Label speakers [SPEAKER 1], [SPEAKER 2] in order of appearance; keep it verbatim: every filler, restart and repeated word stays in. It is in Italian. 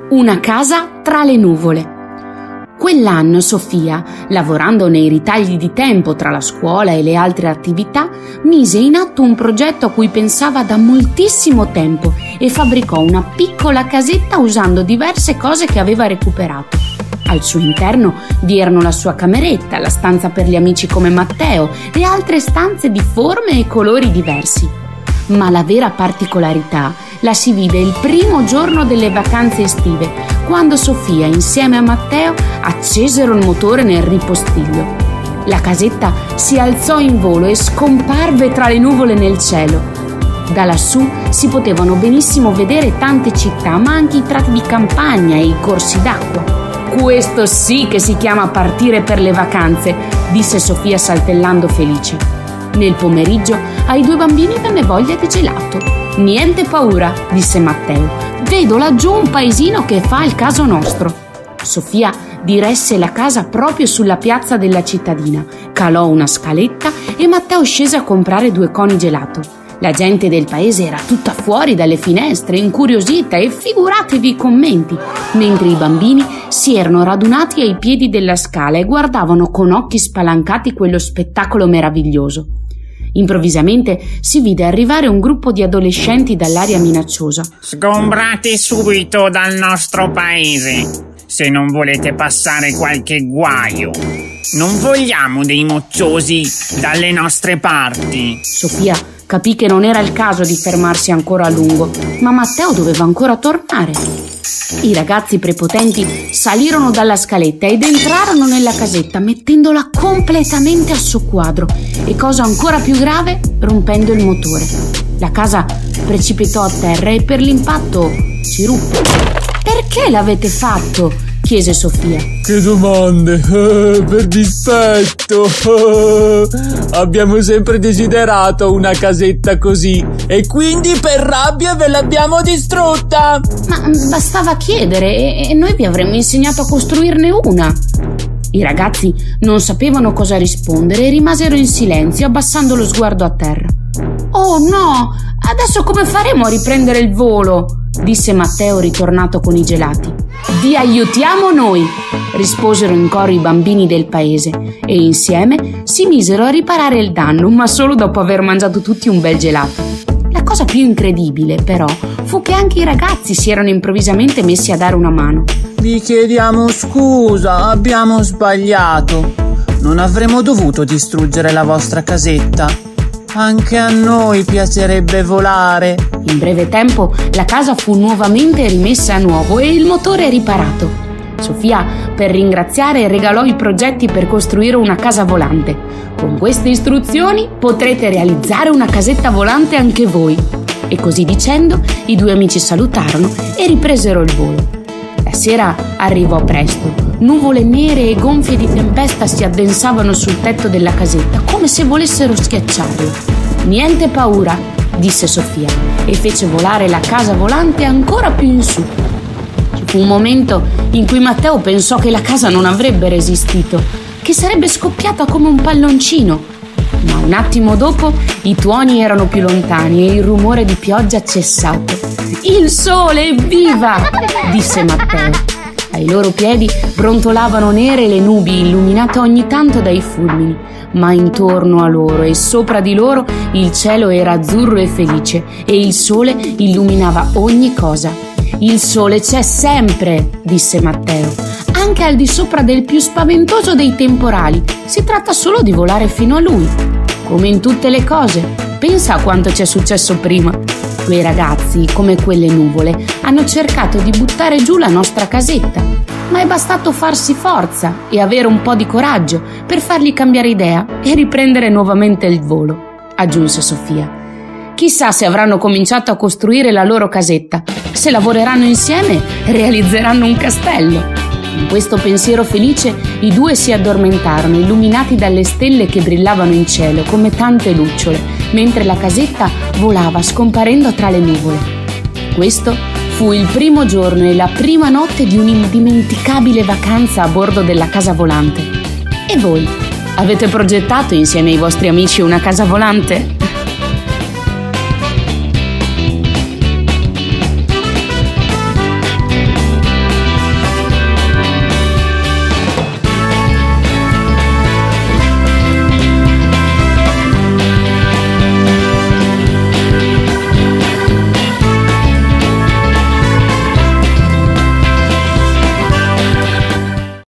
[SPEAKER 1] Una casa tra le nuvole. Quell'anno Sofia, lavorando nei ritagli di tempo tra la scuola e le altre attività, mise in atto un progetto a cui pensava da moltissimo tempo e fabbricò una piccola casetta usando diverse cose che aveva recuperato. Al suo interno vi erano la sua cameretta, la stanza per gli amici come Matteo e altre stanze di forme e colori diversi. Ma la vera particolarità la si vide il primo giorno delle vacanze estive, quando Sofia insieme a Matteo accesero il motore nel ripostiglio. La casetta si alzò in volo e scomparve tra le nuvole nel cielo. Da lassù si potevano benissimo vedere tante città, ma anche i tratti di campagna e i corsi d'acqua. «Questo sì che si chiama partire per le vacanze», disse Sofia saltellando felice. Nel pomeriggio ai due bambini venne voglia di gelato. «Niente paura», disse Matteo. «Vedo laggiù un paesino che fa il caso nostro». Sofia diresse la casa proprio sulla piazza della cittadina, calò una scaletta e Matteo scese a comprare due coni gelato. La gente del paese era tutta fuori dalle finestre, incuriosita, e figuratevi i commenti, mentre i bambini si erano radunati ai piedi della scala e guardavano con occhi spalancati quello spettacolo meraviglioso. Improvvisamente si vide arrivare un gruppo di adolescenti dall'aria minacciosa.
[SPEAKER 2] «Sgombrate subito dal nostro paese, se non volete passare qualche guaio. Non vogliamo dei mocciosi dalle nostre parti».
[SPEAKER 1] Sofia capì che non era il caso di fermarsi ancora a lungo, ma Matteo doveva ancora tornare. I ragazzi prepotenti salirono dalla scaletta ed entrarono nella casetta mettendola completamente a soqquadro e, cosa ancora più grave, rompendo il motore. La casa precipitò a terra e per l'impatto si ruppe. «Perché l'avete fatto?» chiese Sofia.
[SPEAKER 3] «Che domande! Eh, per dispetto! Eh, abbiamo sempre desiderato una casetta così e quindi per rabbia ve l'abbiamo distrutta!»
[SPEAKER 1] «Ma bastava chiedere e, e noi vi avremmo insegnato a costruirne una!» I ragazzi non sapevano cosa rispondere e rimasero in silenzio, abbassando lo sguardo a terra. «Oh no! Adesso come faremo a riprendere il volo?» disse Matteo, ritornato con i gelati. «Vi aiutiamo noi!» risposero in coro i bambini del paese e insieme si misero a riparare il danno, ma solo dopo aver mangiato tutti un bel gelato. La cosa più incredibile, però, fu che anche i ragazzi si erano improvvisamente messi a dare una mano.
[SPEAKER 3] «Vi chiediamo scusa, abbiamo sbagliato. Non avremmo dovuto distruggere la vostra casetta. Anche a noi piacerebbe volare».
[SPEAKER 1] In breve tempo la casa fu nuovamente rimessa a nuovo e il motore riparato. Sofia, per ringraziare, regalò i progetti per costruire una casa volante. «Con queste istruzioni potrete realizzare una casetta volante anche voi». E così dicendo, i due amici salutarono e ripresero il volo. La sera arrivò presto. Nuvole nere e gonfie di tempesta si addensavano sul tetto della casetta, come se volessero schiacciarla. «Niente paura», disse Sofia, e fece volare la casa volante ancora più in su. Ci fu un momento in cui Matteo pensò che la casa non avrebbe resistito, che sarebbe scoppiata come un palloncino. Ma un attimo dopo i tuoni erano più lontani e il rumore di pioggia cessato. «Il sole, evviva!» disse Matteo. Ai loro piedi brontolavano nere le nubi illuminate ogni tanto dai fulmini, ma intorno a loro e sopra di loro il cielo era azzurro e felice e il sole illuminava ogni cosa. «Il sole c'è sempre», disse Matteo, «anche al di sopra del più spaventoso dei temporali. Si tratta solo di volare fino a lui. Come in tutte le cose, pensa a quanto ci è successo prima. Quei ragazzi, come quelle nuvole, hanno cercato di buttare giù la nostra casetta, ma è bastato farsi forza e avere un po' di coraggio per fargli cambiare idea e riprendere nuovamente il volo», aggiunse Sofia. «Chissà se avranno cominciato a costruire la loro casetta. Se lavoreranno insieme, realizzeranno un castello». In questo pensiero felice i due si addormentarono, illuminati dalle stelle che brillavano in cielo come tante lucciole, mentre la casetta volava scomparendo tra le nuvole. Questo fu il primo giorno e la prima notte di un'indimenticabile vacanza a bordo della casa volante. E voi? Avete progettato insieme ai vostri amici una casa volante?